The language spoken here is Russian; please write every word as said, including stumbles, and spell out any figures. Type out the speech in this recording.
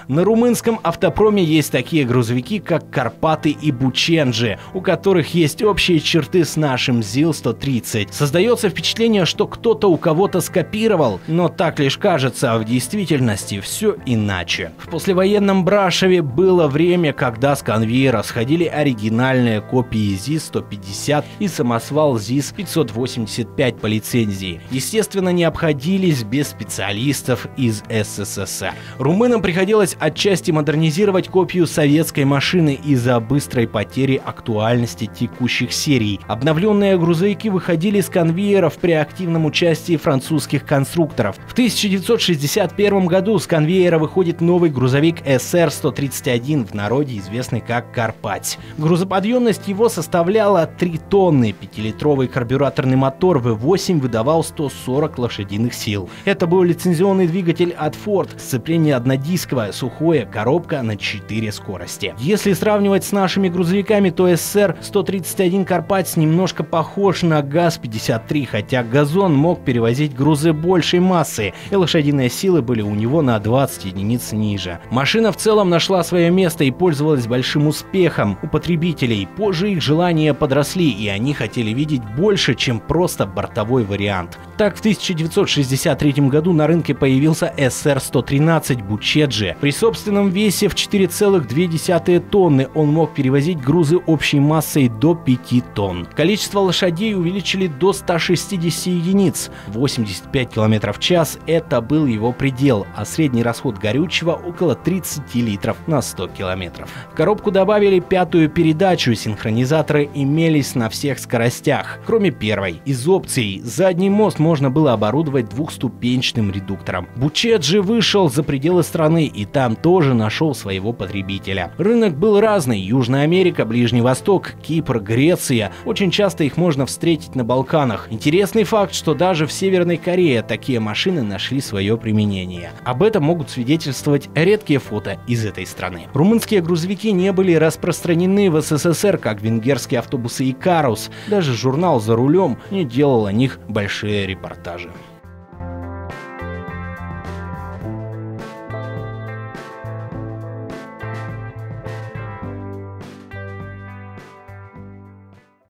На румынском автопроме есть такие грузовики, как Карпаты и Бученджи, у которых есть общие черты с нашим ЗИЛ сто тридцать. Создается впечатление, что кто-то у кого-то скопировал, но так лишь кажется, а в действительности все иначе. В послевоенном Брашове было время, когда с конвейера сходили оригинальные копии ЗИС сто пятьдесят и самосвал ЗИС пятьсот восемьдесят пять по лицензии. Естественно, не обходились без специалистов из СССР. Румынам приходилось отчасти модернизировать копию советской машины из-за быстрой потери актуальности текущих серий. Обновленные грузовики выходили с конвейеров при активном участии французских конструкторов. В тысяча девятьсот шестьдесят первом году с конвейера выходит новый грузовик эс эр сто тридцать один, в народе известный как Карпать. Грузоподъемность его составляла три тонны, пятилитровый карбюраторный мотор вэ восемь выдавал сто сорок лошадиных сил. Это был лицензионный двигатель от Ford, сцепление однодисковое, сухое, коробка на четыре скорости. Если сравнивать с нашими грузовиками, то эс эр сто тридцать один Карпать немножко похож на ГАЗ пятьдесят три, хотя газон мог перевозить грузы большей массы, и лошадиные силы были у него на двадцать единиц ниже. Машина в целом нашла свое место и пользовалась большим успехом у потребителей. Позже их желания подросли, и они хотели видеть больше, чем просто бортовой вариант. Так, в тысяча девятьсот шестьдесят третьем году на рынке появился эс эр сто тринадцать Бученджи. При собственном весе в четыре целых две десятых тонны он мог перевозить грузы общей массой до пяти тонн. Количество лошадей увеличили до ста шестидесяти единиц. восемьдесят пять километров в час – это был его предел, а средний расход горючего около тридцати литров на сто километров. В коробку добавили пятую передачу, синхронизаторы имелись на всех скоростях, кроме первой. Из опций задний мост можно было оборудовать двухступенчатым редуктором. Бученджи вышел за пределы страны и там тоже нашел своего потребителя. Рынок был разный: Южная Америка, Ближний Восток, Кипр, Греция. Очень часто их можно встретить на Балканах. Интересный факт, что даже в Северной Корее такие машины нашли свое применение. Об этом могут свидетельствовать редкие фото из этой страны. Румынские грузовики не были распространены в эс эс эс эр, как венгерские автобусы Икарус. Даже журнал «За рулем» не делал о них большие репортажи.